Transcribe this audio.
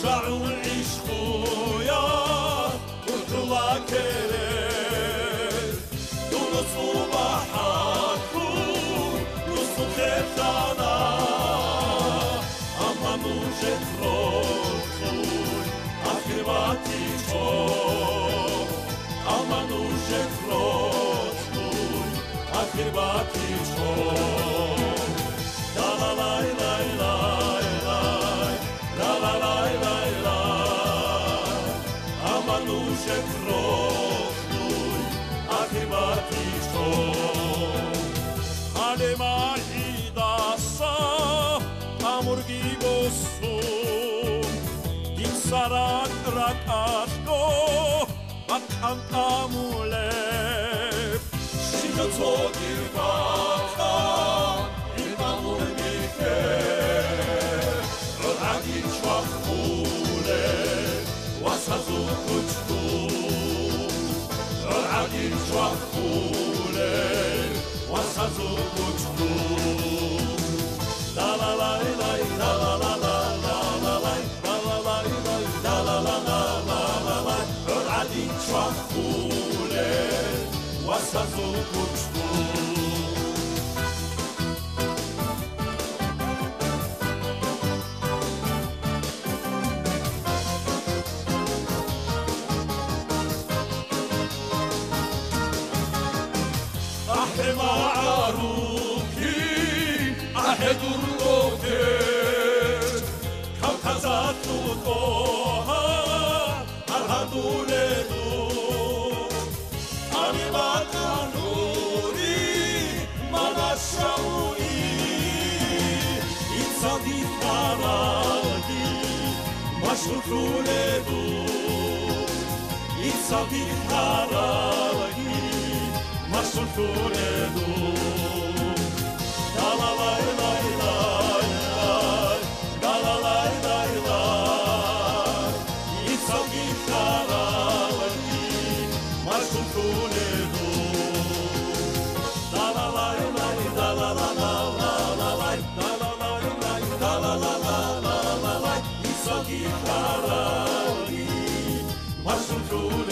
رعو العشق يا وطلع كرر دونس وبحاكو نصو خيطانا أما نوجد روحون آخر باتي شوف أما نوجد روحون آخر باتي شوف لا لا لا لا لا Manuszek rochnuj, a chyba tiszko. Ale mahidasa, amurgi bosum, kim sarak rakashko, bakhan amulep. Shigotso girvaka, imamul miker, rodagin shvachulep. واسازو کچکو عادی چوخوله واسازو کچکو لا لا لا لا لا لا لا عادی چوخوله واسازو کچکو معروفی احدور اوتر کم تزاد توها هر هدوله دو آنی باتنوری مناشوی انسان دیتناراگی مشروطوله دو انسان دیتناراگی Masul Toledo, la la la la la la la la la la. It's a guitarra, Masul Toledo, la la la la la la la la la la la la. It's a guitarra, Masul Toledo.